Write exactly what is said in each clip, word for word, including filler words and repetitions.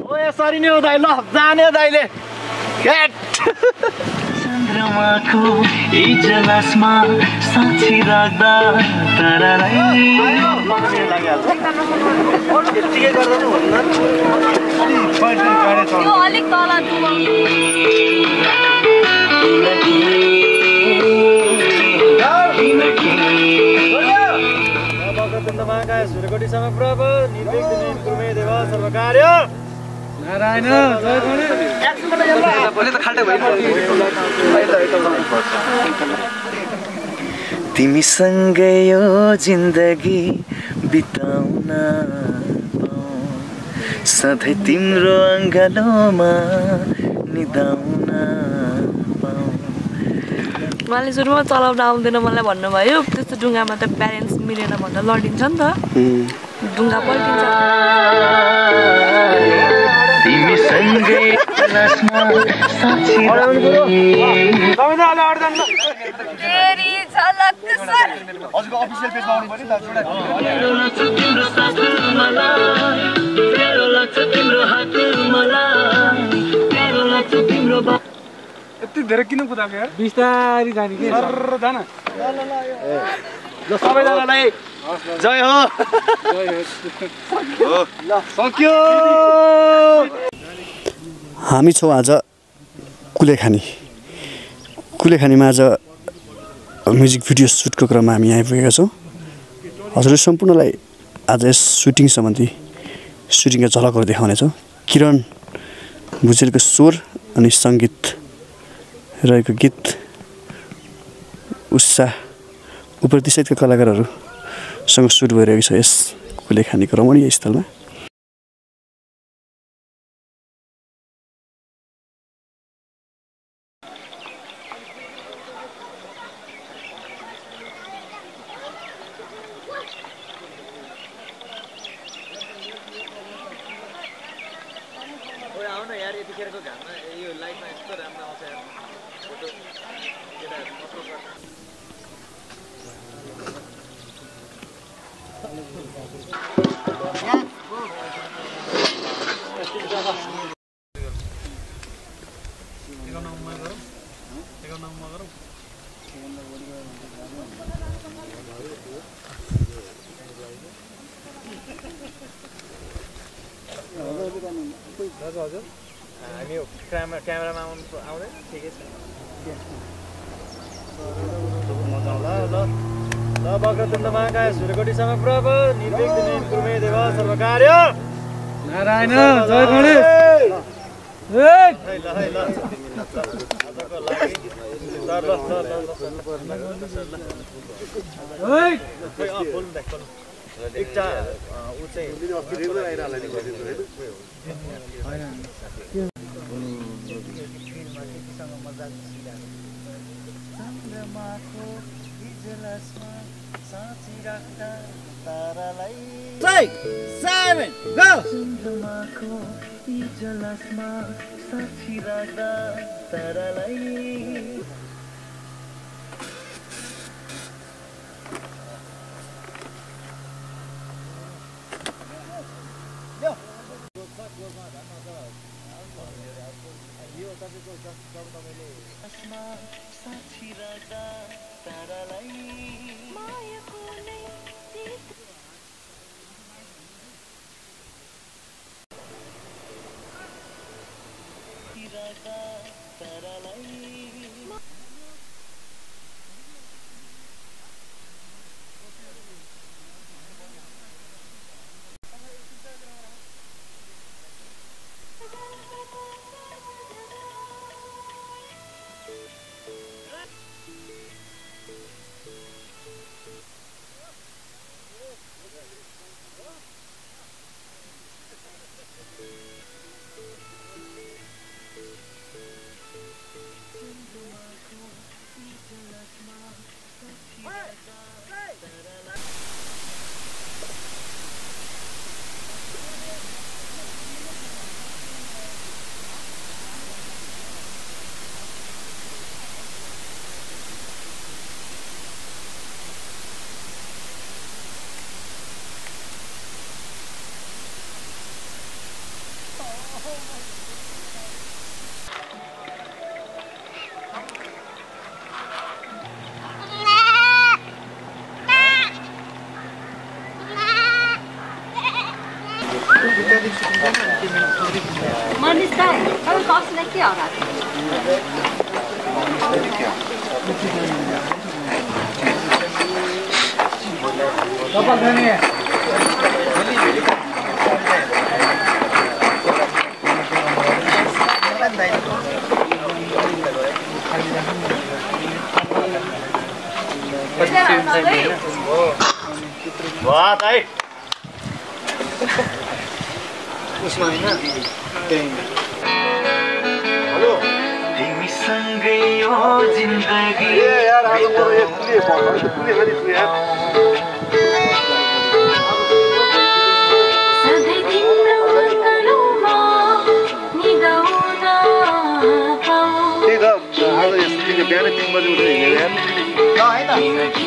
ओए सरी नै हो दाइ ल जाने दाइले क्याट चन्द्रमाको इजलासमा साक्षी राख्दा तारालाई यतिकै गर्दैन भन्नु यो अलिक तल महाकाय सूर्यकोटिसँग प्रभ निर्भीक दिने कुर्मे देव सर्वकार्य नारायण जय गणेश पहिले त खाल्टे भयो तिमीसँगै यो जिन्दगी बिताउन पाऊँ सधैँ तिम्रो अङ्गालोमा निदाउन पाऊँ। उहाँले सुरुमा चलाउन आउँदैन मलाई भन्नुभयो त्यस्तो डुङ्गामा त प्यारेन्ट्स मिलेन भनेर लडिन्छ नि त डुङ्गा पल्टिन्छ तिमीसँगै लासमा साक्षी तेरी झलक सर हजुरको अफिसियल पेजमा आउनु पर्यो नि मेरो लाग्छ तिम्रो साथ मलाई मेरो लाग्छ तिम्रो हात मलाई मेरो लाग्छ तिम्रो यति धेरै किन कुदाएको यार बिस्तारी जाने के सर जान ल ल सबैजनालाई जय हो ल सक्यो हामी छौँ आज कुलेखानी कुलेखानीमा आज म्युजिक भिडियो सुटको क्रममा हामी आइपुगेका छौँ। हजुर सम्पूर्णलाई आज यस सुटिङ सम्बन्धी सुटिङका झलकहरू देखाउनेछौँ। किरण भुजेलको स्वर अनि सङ्गीत रहेको गीत उत्साह उपस्थितका कलाकारहरूसँग सुट भइरहेको छ यस कुलेखानीको रमणीय स्थलमा। हामी क्यामेरामा आउँदैन ठिकै छ ल ल ल वक्रतुण्ड महाकाय सूर्यकोटिसँग प्रभ निर्भीक दिने कुर्मे देव सर्वकार्य नारायण जय गणेश एकटा उ चाहिँ चन्द्रमाको इजलासमा साक्षी राख्दा तारालाई seven go चन्द्रमाको इजलासमा साक्षी राख्दा तारालाई साक्षी राख्दा तारालाई मायाको नै राख्दा तारालाई मनिष दाइ तपाईँ कसलाई के होला वाह दाइ उसमा हैन हेलो तिमीसँगै यो जिन्दगी ए यार आज म एक पुले भन्नु त पुले खाली छु यार सधैँ तिम्रो गलोमा निदाउन पाऊ त्यही त आज यसले बिहान तीन बजे उठेर हिँडेर यार ल है त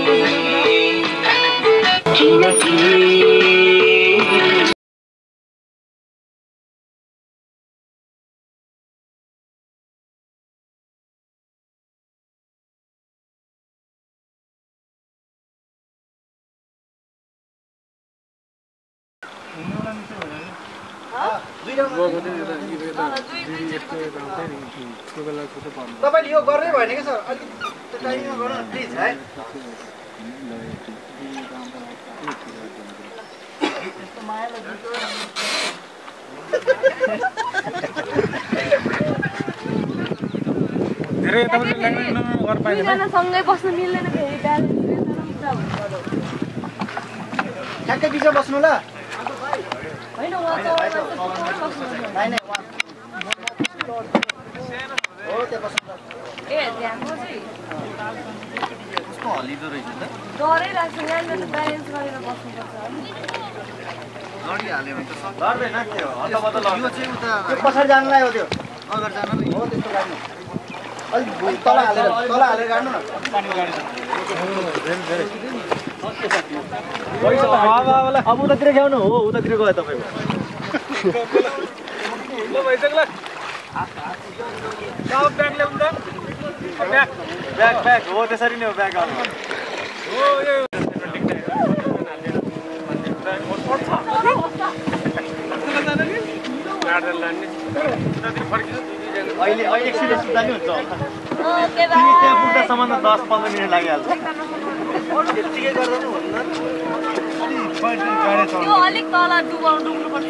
किनकि तपाईले यो गर्नै भएन के सर अलि टाइममा गर्नु प्लिज है धेरै तपाईले ल्याङ्ग्वेज गर्न पाइदैन दुईजना सँगै बस्न मिल्दैन फेरि ब्यालेन्स ठ्याक्कै बिचमा बस्नु ल होइन उहाँ बस्नु नाइ नाइ वान हो त्यहाँ बस्नु ए ध्यानको चाहिँ कस्तो हलिदो रहेछ त डरै लाग्छ यहाँनिर ब्यालेन्स गरेर बस्नुपर्छ लडिहाल्यो भने त लड्दैन के हो अन्तबाट यो चाहिँ उता त्यो पछाडि जानलाई हो त्यो अगाडि जान हो त्यस्तो गाड्नु अलि तल हालेर तल हालेर गाड्नु न अब उतातिर ख्याउनु हो उतातिर गयो तपाईँको ल भइसक्यो ल ब्याग ल्याउनु त ब्याग ब्याग ब्याग हो त्यसरी नै हो ब्याग अब हो यो अहिले अहिले एकछिन सुत्दा नि हुन्छ ओके तिमी त्यहाँ पुग्दासम्म त दस पन्ध्र मिनट लागिहाल्छ यतिकै गर्दा नि हुन्न त्यो अलिक तल डुबाउनु डुब्नुपर्छ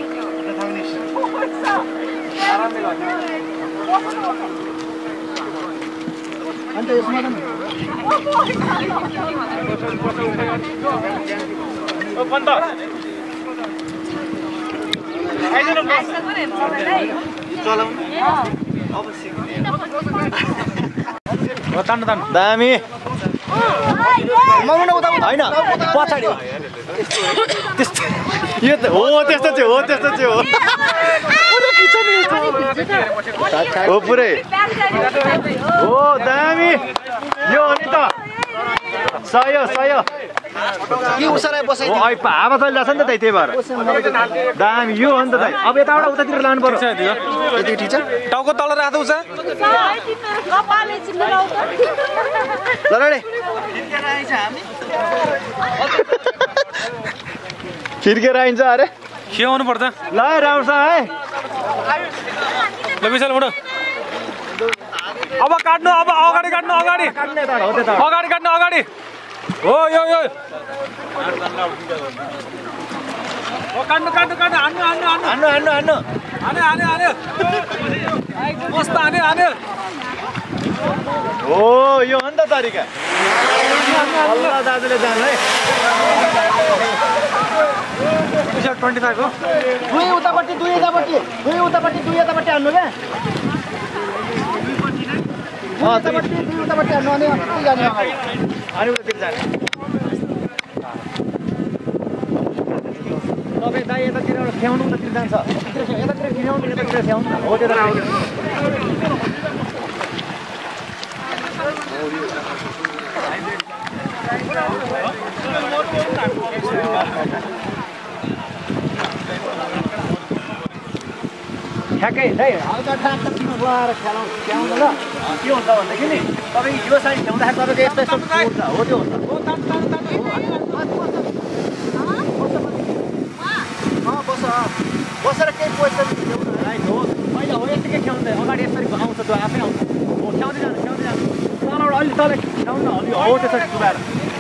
आरामले गर्नु अन्त यसमा त ओ पन्त चलाउनु अब सिक्ने हो तान्नु तान्नु दामी मगाउन उता होइन पछाडि त्यस्तो यो त हो त्यस्तो चाहिँ हो त्यस्तो चाहिँ हो हो पुरै हो दामी यो हो नि त सय सय के उसराय बसाइ हो अहिले हावा चलिरहेछ नि त दाइ त्यही भएर दामी यो हो नि त दाइ अब यताबाट उतातिर लानु पर्छ यति ठिक छ टाउको तल राख्दा उसा कपालले चिन्नु लाउँछ ल रे फिर्केर आइन्छ अरे खियाउनु पर्छ ल राम्रो छ है ल विशाल उठ अब काट्नु अब अगाडि काट्नु अगाडि काट्ने त हो त्यता अगाडि काट्नु अगाडि हो यो यो हो काट्नु काट्नु काट्नु हान्नु हान्नु हान्नु हान्नु हान्नु हान्नु हाने हाने हाने मस्त हाने हाने हो यो हो नि त तरिका अल्लाह दाजुले जानु है विशाल ट्वेन्टी फाइभ हो दुई उतापट्टि दुई यतापट्टि दुई उतापट्टि दुई यतापट्टि हान्नु क्या उतापट्टि दुई उतापट्टि हान्नु अनि कति जाने अगाडि अनि उतातिर जाने तपाईँ दाइ यतातिर एउटा फ्याउनु उतातिर जान्छ यतातिर फिराउनु यतातिर फ्याउनु न हो त्यता ठ्याक्कै है हल्का ठाक किन लगाएर खेलाउँ खेलाउनु ल के हुन्छ भन्दाखेरि नि तपाईँ यो साइड खेल्दाखेरि तपाईँको यस्तो यस्तो हुन्छ हो त्यो हुन्छ बस बसेर केही पोजिसन राइट हो अहिले हो यतिकै खेल्दै अगाडि यसरी आउँछ त्यो आफै आउँछ हो खेल्दै जानु खेल्दै जानु तलबाट अलि तल खेल्नु न अलि हो त्यसरी डुबाएर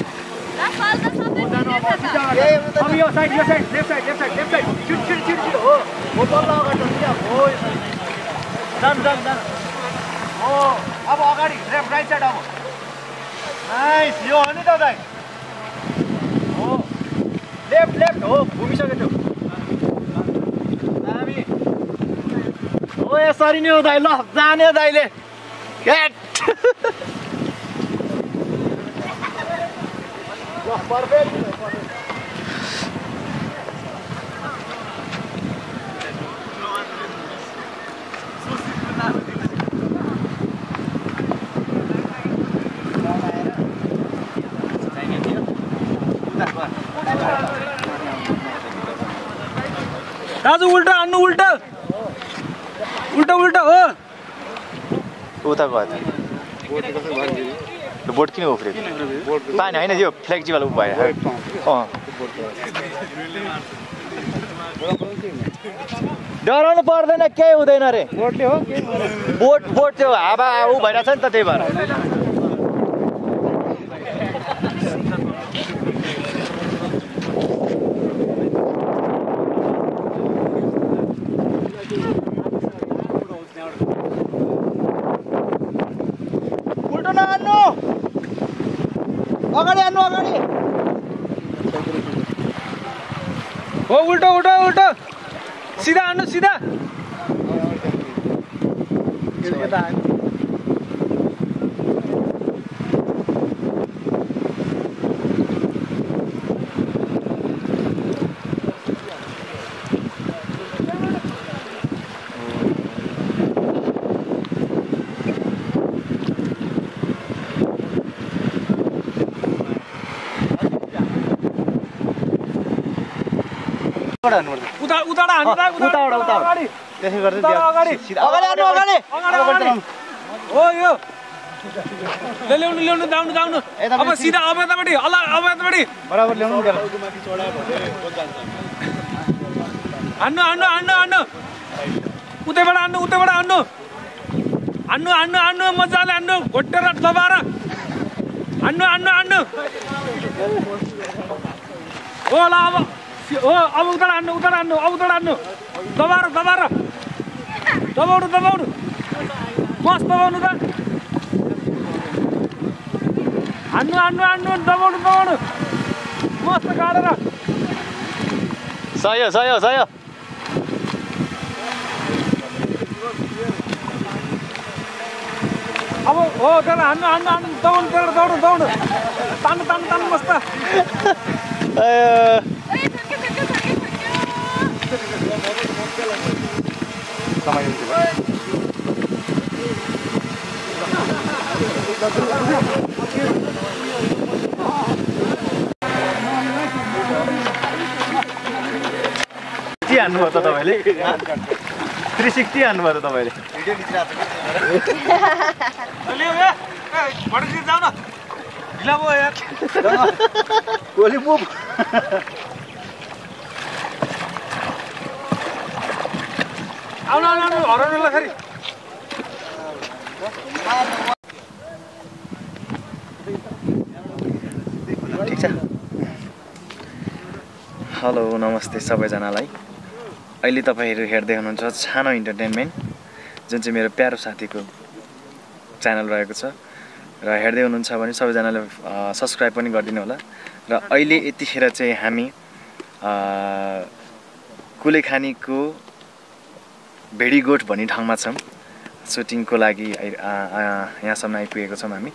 अब यो साइड यो side left side left side left side छिट छिट छिट छिट हो हो तल अगाडि हो जानु जानु जानु हो अब अगाडि लेफ्ट राइट साइड अब नाइस यो हो नि त दाइ हो लेफ्ट लेफ्ट हो घुमिसक्यो त्यो दामी हो यसरी नै हो दाइ ल जाने दाइले क्याट पर्फेक्ट दाजु उल्टा हान्नु उल्टा उल्टा उल्टा हो उता गयो त बोट किन उफ्रेको पानी होइन यो फ्लेक्जिबल उप भयो अँ डराउनु पर्दैन केही हुँदैन रे बोटले हो बोट बोट त्यो हावा ऊ भइरहेछ नि त त्यही भएर उल्टो नहान्नु अगाडि हान्नु अगाडि हो उल्टो उल्टो उल्टो सिधा हान्नु सिधा उता उताबाट हान्नु त उताबाट उताबाट त्यसै गर्दै अगाडि अगाडि हान्नु अगाडि अगाडि हो यो ले ल्याउनु ल्याउनु दाउनु दाउनु अब सिधा अब यतापट्टि अल अब यतापट्टि बराबर ल्याउनु हान्नु हान्नु हान्नु हान्नु उतैबाट हान्नु उतैबाट हान्नु हान्नु हान्नु हान्नु मजाले हान्नु घोटेर दबाएर हान्नु हान्नु हान्नु हो ल अब हो अब उताबाट हान्नु उताबाट हान्नु अब उताबाट हान्नु दबाएर दबाएर दबाउनु दबाउनु मस्त दबाउनु त हान्नु हान्नु हान्नु दबाउनु दबाउनु मस्त गाडेर सही हो सही हो सही हो अब हो तर हान्नु हान्नु हान्नु दबाउनु तर दौडनु दौडनु तान्नु तान्नु तान्नु मस्त हान्नुभयो त तपाईँले थ्री सिक्सटी हान्नुभयो त तपाईँले जाऊ न ढिला भयो यार कोली पुप आउनु आउनु आउनु हराउनु ल फेरि ठिक छ हेलो नमस्ते सबैजनालाई अहिले तपाईँहरू हेर्दै हुनुहुन्छ छानो इन्टरटेनमेन्ट जुन चाहिँ मेरो प्यारो साथीको च्यानल रहेको छ र हेर्दै हुनुहुन्छ भने सबैजनाले सब्सक्राइब पनि गरिदिनु होला र अहिले यतिखेर चाहिँ हामी कुलेखानीको भेडीगोठ भन्ने ठाउँमा छौँ सुटिङको लागि यहाँसम्म आइपुगेको छौँ हामी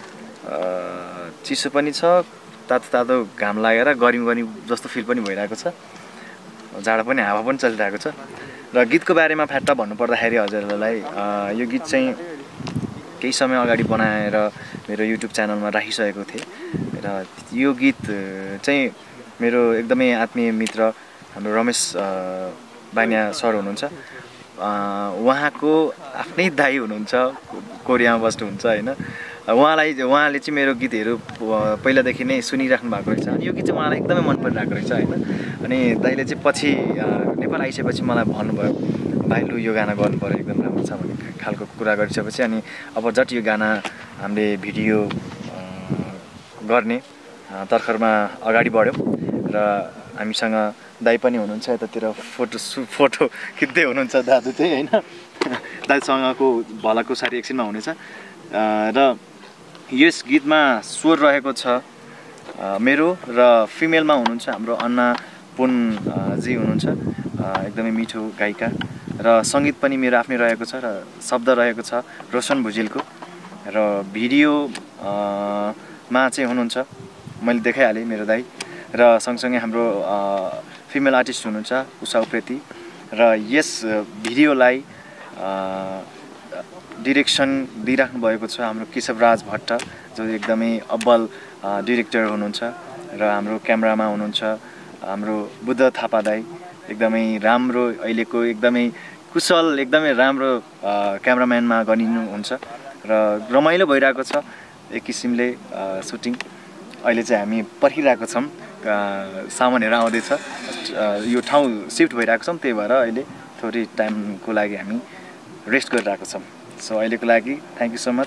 चिसो पनि छ तातो तातो घाम लागेर गर्मी गर्मी जस्तो फिल पनि भइरहेको छ जाडो पनि हावा पनि चलिरहेको छ र गीतको बारेमा फ्याट्ट भन्नुपर्दाखेरि हजुरहरूलाई यो गीत चाहिँ केही समय अगाडि बनाएर मेरो युट्युब च्यानलमा राखिसकेको थिएँ र यो गीत चाहिँ मेरो एकदमै आत्मीय मित्र हाम्रो रमेश बानिया सर हुनुहुन्छ उहाँको आफ्नै दाइ हुनुहुन्छ, कोरियामा बस्नुहुन्छ होइन। उहाँलाई उहाँले चाहिँ मेरो गीतहरू पहिलादेखि नै सुनिराख्नु भएको रहेछ अनि यो गीत चाहिँ उहाँलाई एकदमै मन परिरहेको रहेछ होइन। अनि दाइले चाहिँ पछि नेपाल आइसकेपछि मलाई भन्नुभयो, भाइ लु यो गाना गर्नु पऱ्यो, एकदम राम्रो छ भन्ने खालको कुरा गरिसकेपछि अनि अब झट्ट यो गाना हामीले भिडियो गर्ने तर्खरमा अगाडि बढ्यौँ र हामीसँग दाइ पनि हुनुहुन्छ यतातिर फोटो सु फोटो खिच्दै हुनुहुन्छ दाजु चाहिँ होइन। दाजुसँगको भलाको सारी एकछिनमा हुनेछ र यस गीतमा स्वर रहेको छ मेरो र फिमेलमा हुनुहुन्छ हाम्रो अन्ना पुनजी हुनुहुन्छ, एकदमै मिठो गायिका र सङ्गीत पनि मेरो आफ्नै रहेको छ र शब्द रहेको छ रोशन भुजेलको र भिडियोमा चाहिँ हुनुहुन्छ मैले देखाइहालेँ मेरो दाइ र सँगसँगै हाम्रो फिमेल आर्टिस्ट हुनुहुन्छ उषा उप्रेती र यस भिडियोलाई डिरेक्सन दिइराख्नु भएको छ हाम्रो केशवराज भट्ट जो एकदमै अब्बल डिरेक्टर हुनुहुन्छ र हाम्रो क्यामेरामा हुनुहुन्छ हाम्रो बुद्ध थापा दाइ, एकदमै राम्रो अहिलेको एकदमै कुशल एकदमै राम्रो क्यामेराम्यानमा गनिनुहुन्छ र रमाइलो भइरहेको छ एक किसिमले सुटिङ। अहिले चाहिँ हामी पर्खिरहेको छौँ, सामानहरू आउँदैछ, यो ठाउँ सिफ्ट भइरहेको छौँ, त्यही भएर अहिले थोरै टाइमको लागि हामी रेस्ट गरिरहेको छौँ। सो अहिलेको लागि thank you so much.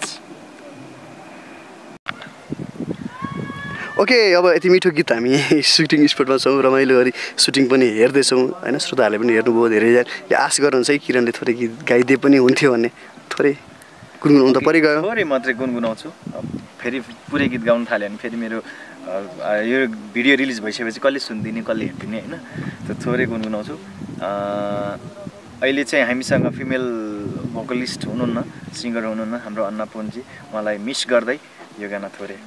Okay अब यति मिठो गीत हामी सुटिङ स्पटमा छौँ, रमाइलो गरी सुटिङ पनि हेर्दैछौँ होइन। श्रोताहरूले पनि हेर्नुभयो, धेरैजनाले आश गर्नुहुन्छ है किरणले थोरै गीत गाइदिए पनि हुन्थ्यो भन्ने, थोरै गुनगुनाउनु त परिगयो। थोरै मात्रै गुनगुनाउँछु, फेरि पुरै गीत गाउनु थाल्यो भने फेरि मेरो यो भिडियो रिलिज भइसकेपछि कसले सुनिदिने कसले हेरिदिने होइन, त्यो थोरै गुनगुनाउँछु। अहिले चाहिँ हामीसँग फिमेल भोकलिस्ट हुनुहुन्न, सिङ्गर हुनुहुन्न हाम्रो अन्ना पुनजी, उहाँलाई मिस गर्दै यो गाना थोरै।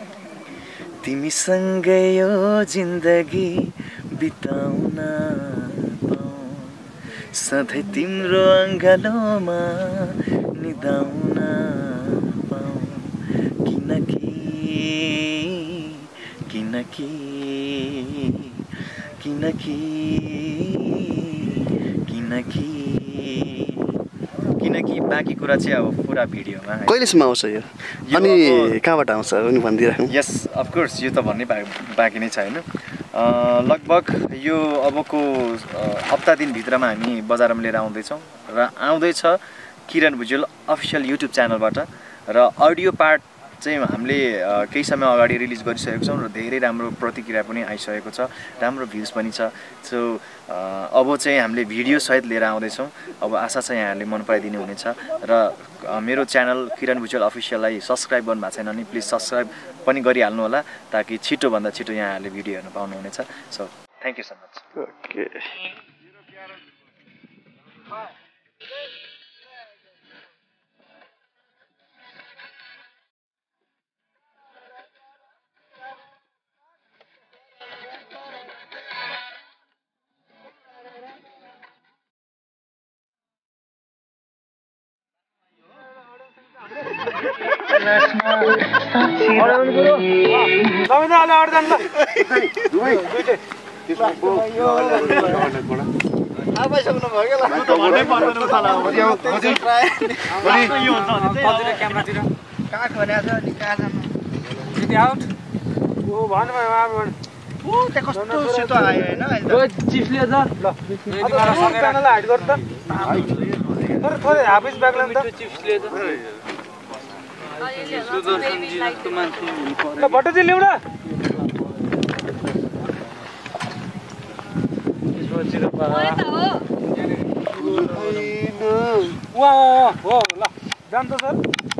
तिमीसँगै यो जिन्दगी बिताउन पाऊँ, सधैँ तिम्रो अङ्गालोमा निदाउन पाऊँ, किनकि किनकि किनकि किनकि किनकि बाँकी कुरा चाहिँ अब पुरा भिडियोमा कहिलेसम्म आउँछ यो अनि कहाँबाट आउँछ पनि भनिदिइराख्नु। यस अफकोर्स यो त भन्नै बाँकी नै छ होइन। लगभग यो अबको हप्ता दिनभित्रमा हामी बजारमा लिएर आउँदैछौँ र आउँदैछ किरण भुजेल अफिसियल युट्युब च्यानलबाट र अडियो पार्ट चाहिँ हामीले केही समय अगाडि रिलिज गरिसकेको छौँ र धेरै राम्रो प्रतिक्रिया पनि आइसकेको छ, राम्रो भ्युज पनि छ। सो अब चाहिँ हामीले भिडियो सहित लिएर आउँदैछौँ, अब आशा छ यहाँहरूले मन पराइदिनु हुनेछ र मेरो च्यानल किरण भुजेल अफिसियललाई सब्सक्राइब गर्नु भएको छैन भने प्लिज सब्सक्राइब पनि गरिहाल्नु होला ताकि छिटोभन्दा छिटो यहाँहरूले भिडियो हेर्न पाउनुहुनेछ। So thank you so much. Okay भट्टजी ल्याउ न हो ल जान्छ सर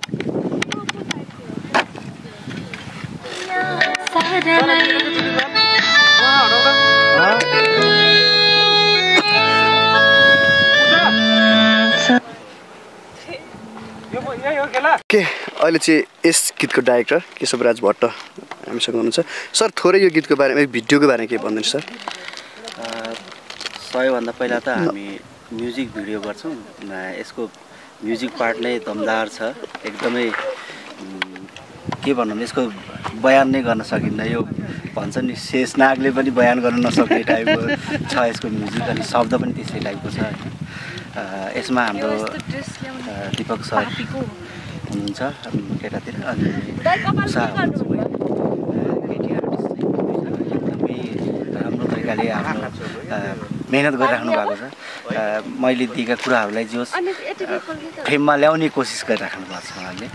के अहिले चाहिँ यस गीतको डाइरेक्टर केशवराज भट्ट हामीसँग हुनुहुन्छ। सर थोरै यो गीतको बारेमा भिडियोको बारेमा के भन्दैन सर? सबैभन्दा पहिला त हामी म्युजिक भिडियो गर्छौँ, यसको म्युजिक पार्ट नै दमदार छ, एकदमै के भनौँ यसको बयान नै गर्न सकिन्न। यो भन्छ नि शेषनागले पनि बयान गर्न नसक्ने टाइपको छ यसको म्युजिक, अनि शब्द पनि त्यस्तै टाइपको छ। यसमा हाम्रो दिपक सर हुनुहुन्छ केटातिर अनि उषा एकदमै राम्रो तरिकाले आफ्नो मेहनत गरिराख्नु भएको छ। मैले दिएका कुराहरूलाई जो फ्रेममा ल्याउने कोसिस गरिराख्नु भएको छ उहाँले।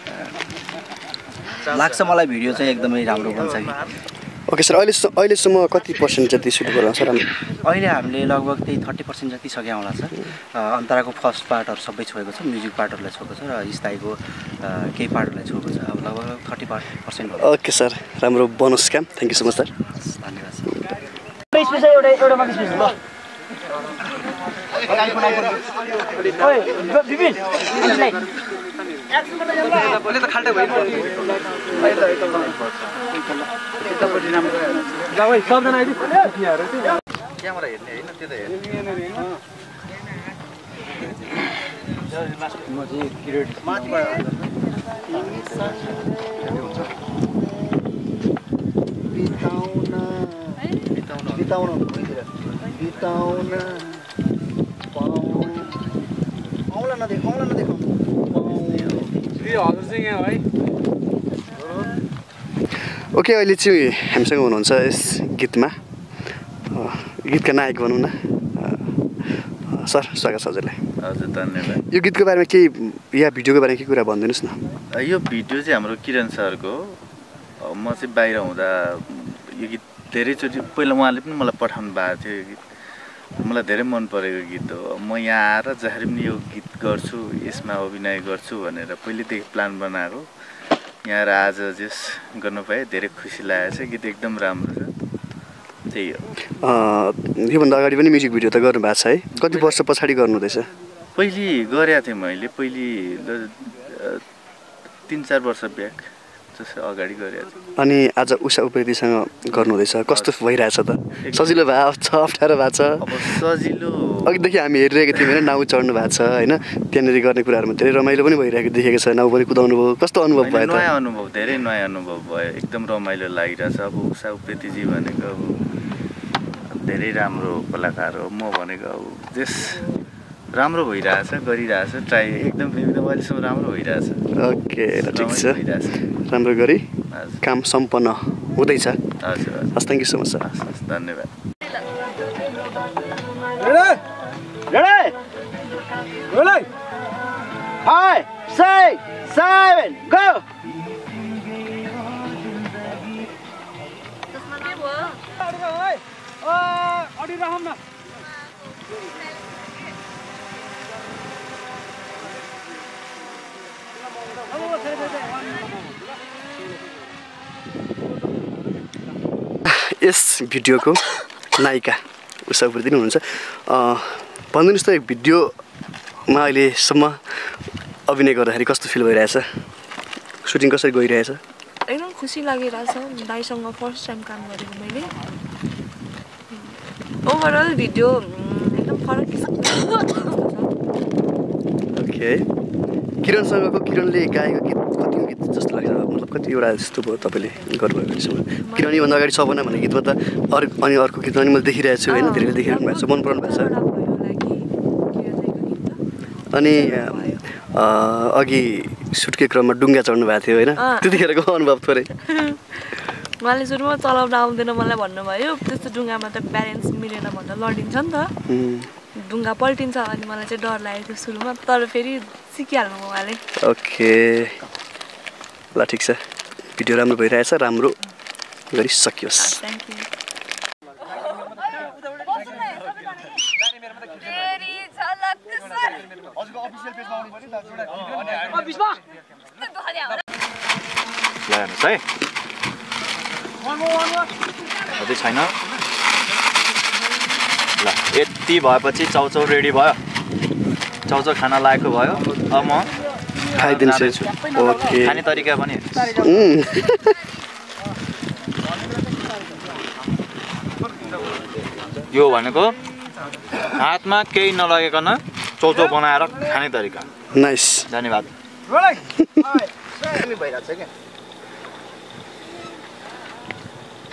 लाग्छ मलाई भिडियो चाहिँ एकदमै राम्रो बन्छ कि। ओके सर, अहिले अहिलेसम्म कति पर्सेन्ट जति सुट गर्नु सर? अहिले हामीले लगभग त्यही थर्टी पर्सेन्ट जति सक्यो होला सर। अन्तराको फर्स्ट पार्टहरू सबै छोएको छ, म्युजिक पार्टहरूलाई छोएको छ र स्थायीको केही पार्टहरूलाई छोएको छ। अब लगभग थर्टी पर्सेन्ट। ओके सर, राम्रो बोनस काम। Thank you so much sir. धन्यवाद सर। क्यामेरा हेर्ने होइन त्यो त हेर्ने ओके, अहिले चाहिँ हामीसँग हुनुहुन्छ यस गीतमा गीतका नायक भनौँ न सर। स्वागत छ हजुरलाई। हजुर धन्यवाद। यो गीतको बारेमा केही या भिडियोको बारेमा केही कुरा भनिदिनुहोस् न। यो भिडियो चाहिँ हाम्रो किरण सरको हो। म चाहिँ बाहिर हुँदा यो गीत धेरैचोटि पहिला उहाँले पनि मलाई पठाउनु भएको थियो। यो गीत मलाई धेरै मन परेको गीत हो। म यहाँ आएर जसरी पनि यो गीत गर्छु, यसमा अभिनय गर्छु भनेर पहिलेदेखि प्लान बनाएको। यहाँ आएर आज जस गर्नु पाएँ, धेरै खुसी लागेको छ। गीत एकदम राम्रो छ। त्यही हो। योभन्दा अगाडि पनि म्युजिक भिडियो त गर्नुभएको छ है? कति वर्ष पछाडि गर्नुहुँदैछ? पहिले गरेको थिएँ मैले, पहिले तिन चार वर्ष ब्याक जस्तो अगाडि गरेको थिएँ। अनि आज उषा उप्रेतीसँग गर्नुहुँदैछ, कस्तो भइरहेछ त? सजिलो भएको छ, अप्ठ्यारो भएको छ? अब सजिलो अघिदेखि हामी हेरिरहेको थियौँ होइन, नाउ चढ्नु भएको छ होइन, त्यहाँनिर गर्ने कुराहरूमा धेरै रमाइलो पनि भइरहेको देखेको छ। नाउ पनि कुदाउनु भयो, कस्तो अनुभव भयो त? नयाँ अनुभव, धेरै नयाँ अनुभव भयो। एकदम रमाइलो लागिरहेछ। अब उषा उप्रेतीजी भनेको अब धेरै राम्रो कलाकार हो। म भनेको अब जस राम्रो भइरहेछ, गरिरहेछ, ट्राई एकदम एकदम अहिलेसम्म राम्रो भइरहेछ। ओके, ठिक छ, राम्रो गरी काम सम्पन्न हुँदैछ। हजुर हस्, thank you so much sir. हस्, धन्यवाद। Five, six, seven, go! यस भिडियोको नायिका उषा उप्रेती नै हुनुहुन्छ। भनिदिनुहोस् त, भिडियोमा अहिलेसम्म अभिनय गर्दाखेरि कस्तो फिल भइरहेछ? सुटिङ कसरी गइरहेछ? एकदम खुसी लागिरहेछ। दाइसँग फर्स्ट टाइम काम गरेको मैले। ओभरअल भिडियो एकदम फरक किसिमको छ। ओके, किरणसँगको किरणले गाएको गीत कति गीत जस्तो लाग्छ? मतलब कतिवटा जस्तो भयो तपाईँले गर्नुभएको रहेछ? किरण योभन्दा अगाडि सपना भन्ने गीतमा त अर्को अनि अर्को गीत पनि मैले देखिरहेको छु होइन, धेरैले देखिरहनु भएको छ, मन पराउनु भएको छ। अनि अघि सुटकै क्रममा डुङ्गा चढ्नु भएको थियो होइन, त्यतिखेरको अनुभव थोरै? उहाँले सुरुमा चलाउन आउँदैन मलाई भन्नुभयो। त्यस्तो डुङ्गामा त प्यारेन्ट्स मिलेन भनेर लडिन्छ नि त, डुङ्गा पल्टिन्छ। अनि मलाई चाहिँ डर लागेको थियो सुरुमा, तर फेरि सिकिहाल्नु उहाँले। ओके, ल ठिक छ, भिडियो राम्रो भइरहेछ, राम्रो गरी सकियोस्। Thank you. हेर्नुहोस् है, अझै छैन। ल, यति भएपछि चाउचाउ रेडी भयो। चाउचाउ खाना लागेको भयो। अब म खाइदिन्छु। ओके, खाने तरिका पनि यो भनेको हातमा केही नलगेकन चाउचाउ बनाएर खाने तरिका। नाइस, धन्यवाद।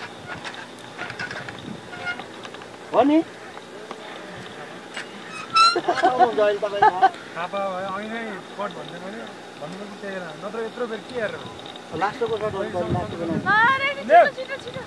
हो नि थापा भयो अघि नै स्पट भन्दै मैले भन्नु पनि त्यही नत्र यत्रो बेर के हेरेर लास्टको सर्ट लास्टको अरे छिटो छिटो छिटो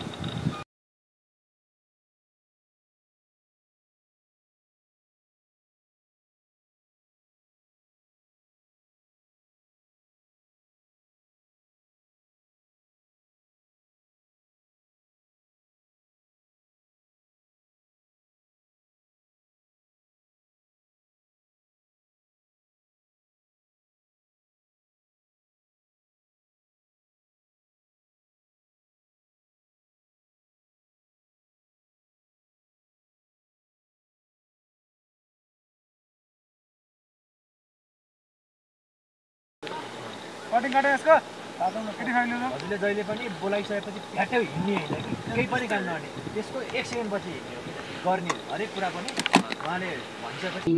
कटिङ काटे यसको केटी खाइनु न हजुरले जहिले पनि बोलाइसकेपछि फ्याटै हिँड्ने होइन कि केही पनि काम नगर्ने त्यसको एक सेकेन्ड पछि हिँड्ने हो कि गर्ने हरेक कुरा पनि उहाँले भनिसकेपछि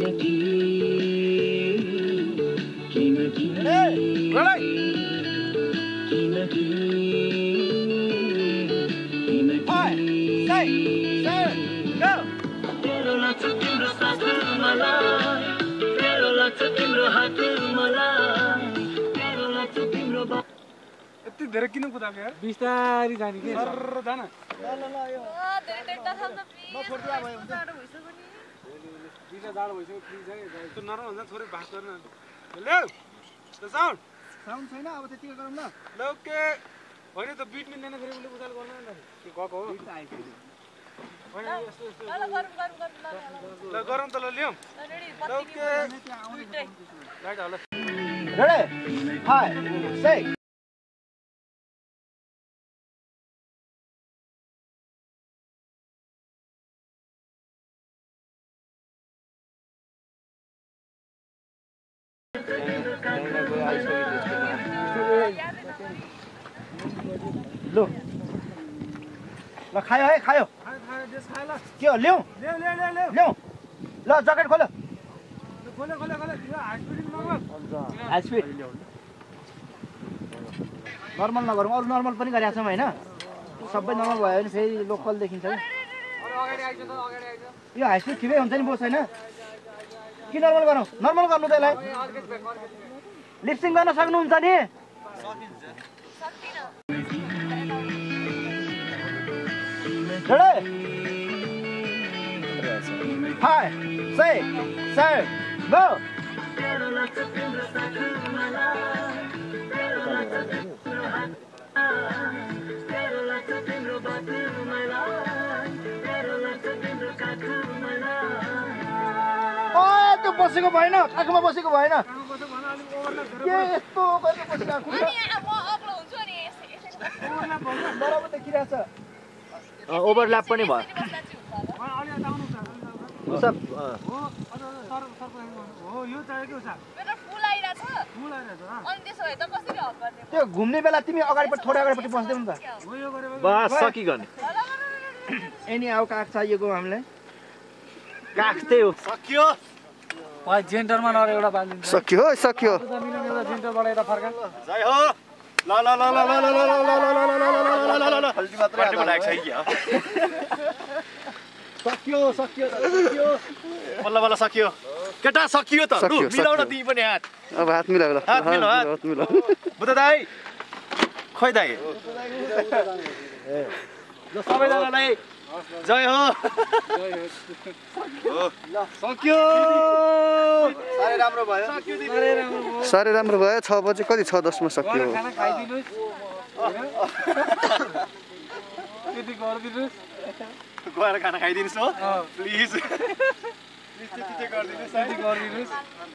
तेरो लाग्छ तिम्रो साथ मलाई तेरो लाग्छ तिम्रो हात मलाई तेरो लाग्छ तिम्रो यति धेरै किन कुदाएको यार बिस्तारी जाने के सर जान अ धेरै डेटा थाल्छ प्लिज नफोर्दिया भयो हुन्छ जाडो भइसक्यो नि बिजा जाडो भइसक्यो प्लिज है त्यो नरम हुन्छ थोरै भास गर्न लो त्यो साउन्ड साउन्ड छैन अब त्यतिकै गरौँ न ल ओके होइन त बिट मिल्दैन फेरि उसले उचाल गर्न नि के गएको हो होइन यस्तो यस्तो ल गरौँ गरौँ गरौँ ल गरौँ त ल ल्याउँ रेडी ओके राइट होला रेडी हाय से लो ल खायो है खायो के हो ल्याउँ ल्याउ ल्याउ ल्याउ ल्याउ ल्याउँ ल ज्याकेट खोल्यो खोले खोले खोले यो high speed normal high speed normal नगरौँ अरू नर्मल पनि गरेका छौँ होइन सबै नर्मल भयो भने फेरि लोकल देखिन्छ कि यो हाई स्पिड ठिकै हुन्छ नि बोस होइन कि नर्मल गरौँ नर्मल गर्नु त यसलाई लिपसिङ गर्न सक्नुहुन्छ नि हाय से से गो त्यो बसेको भएन आँखामा बसेको भएन के यस्तो गरेर बसिरहेको बराबर देखिरहेछ ओभरल्याप पनि भयो त्यो घुम्ने बेला तिमी अगाडिपट्टि थोरै अगाडिपट्टि बस्दै नि त बस सकिगयो नि एनी आउ काग चाहिएको हामीलाई काग त्यही हो सकियो भाइ जेन्टरमा नर एउटा बालिन्छ सक्यो सक्यो एउटा जेन्टरबाट यता फर्का जय हो ल ल ल ल ल ल ल ल ल ल हल्दी मात्रै बनाएको छ क्या सकियो सकियो सकियो बल्ल बल्ल सकियो केटा सकियो त लु मिलाउन तिमी पनि हात अब हात मिलाउ ल हात मिलाउ हात मिलाउ बुद्ध दाइ खै दाइ ल सबैजनालाई जय हो सक्यो साह्रै राम्रो भयो साह्रै राम्रो भयो छ बजे कति छ दसमा सक्यो खाना खाइदिनुस् त्यति गरिदिनुस् गएर खाना खाइदिनुस् हो प्लिज प्लिज त्यति चाहिँ गरिदिनुस् त्यति गरिदिनुस्